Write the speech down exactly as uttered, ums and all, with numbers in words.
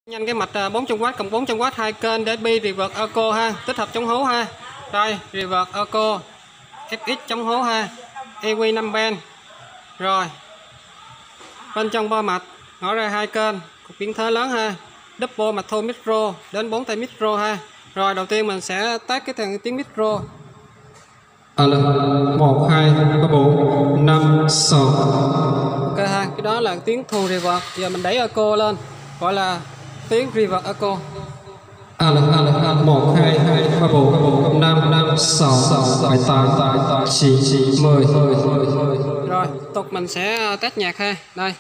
Nhanh cái mạch bốn trăm oát cộng bốn trăm oát hai kênh để bi reverse echo ha, tích hợp chống hố ha. Đây, reverse echo ép ích chống hố ha, e quy năm band. Rồi. Bên trong bo mạch ngõ ra hai kênh, cục biến thế lớn ha. Double mạch thô micro đến bốn tay micro ha. Rồi đầu tiên mình sẽ test cái thằng tiếng micro. Alo, một, hai, ba, bốn, năm, sáu. Ok ha, cái đó là tiếng thu reverse. Giờ mình đẩy echo lên, gọi là tiếng reverse echo. Alo, alo, alo, một, hai, hai, ba, bốn, năm, năm, sáu, bảy, tám, chín, mười. Rồi, tục mình sẽ test nhạc ha. Đây.